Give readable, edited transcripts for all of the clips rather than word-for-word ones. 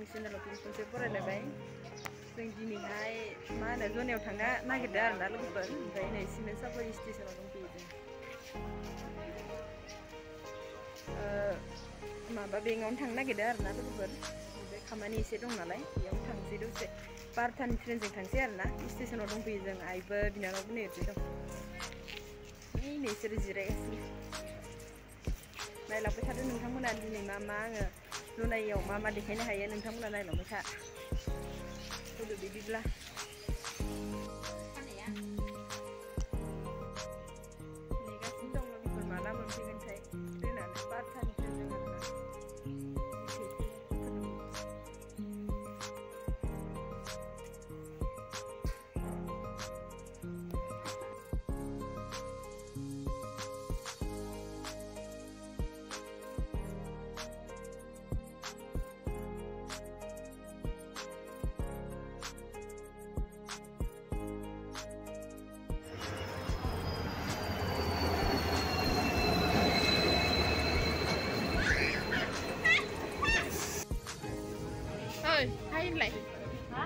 चेनेलाव खनसे फरायलायबाय जों दिनैहाय मा होनो जनायाव थांनो नागिरदों आरोना लोगोफोर ओमफ्राय नै सिमेन्ट सापरि स्टेसनाव दंफैयो जों माबा बेंकआवनो थांनो नागिरदों आरोना लोगोफोर ओमफ्राय खामानि एसे दं नालाय बेयावनो थांसै दसे 12टानि ट्रेनजों थांसै आरोना स्टेसनाव दंफैयो जों आइबो बिनानावबो नै ओरैजाय दं नोंसोरो जिरायगासिनो नायलांबाय थादो नोंथांमोना दिनै मा आङो जुनाइयाव मा देखायनो हायो नोंथांमोना नायलांबाय था फैदो बिदिब्ला नेगासिनो दं लोगोफोर माला मोनफैगोनथाय ट्रेनानो 12टानि ट्रेनजों आरोना Hai lại hả?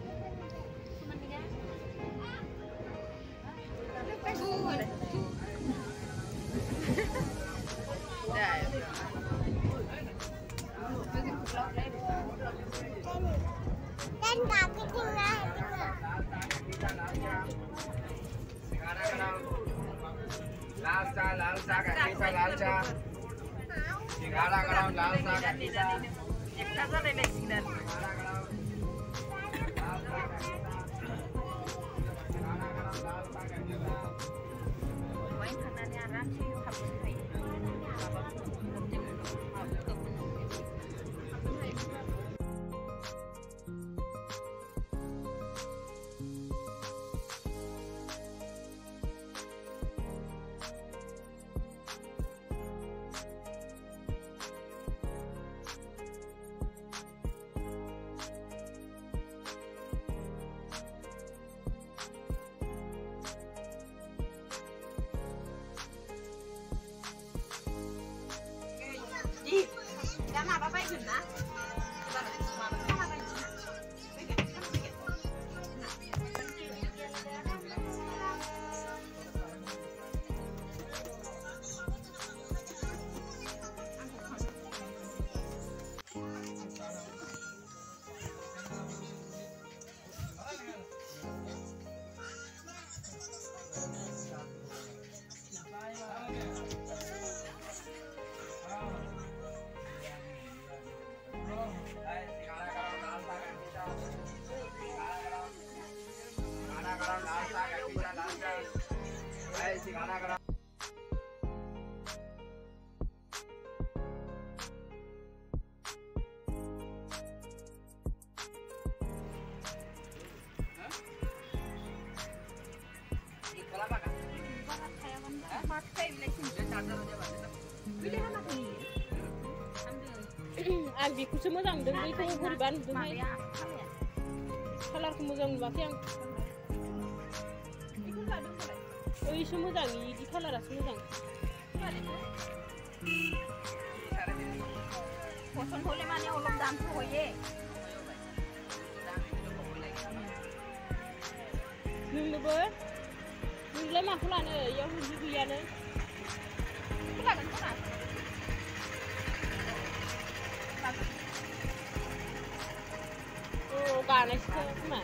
Jangan apa-apa itu nah. Ang beखौसो मोजां नुदों बैखौ बोरैबा नुदोंहाय कालारखौ मोजां नुवाखै आं बैसो मोजां इदि कालारासो मोजां पसन्द হলে মানে অলপ দামটো হয়ে नोंनोबो नोंलाय माखौ लानो इयाव नोंबो गैयानो लागोन खोमा गानायसो खोमा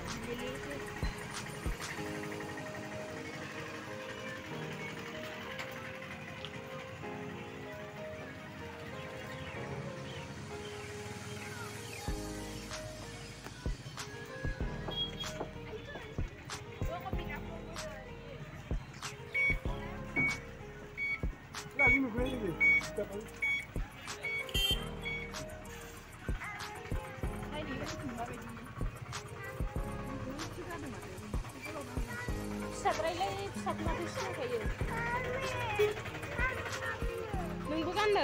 नोंबो गाननो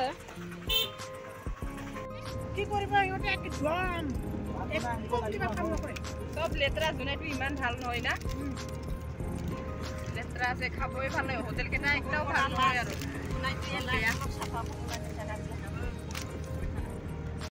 কি কৰিবা ইহঁতে এক ড্ৰাম এক কিবা কাম নকৰে সব লেতেৰা জুনাইটো ইমান ভাল নহয় না লেতেৰা আছে খাবই ভাল নহয় হোটেল কেইটা একটাও ভাল নহয়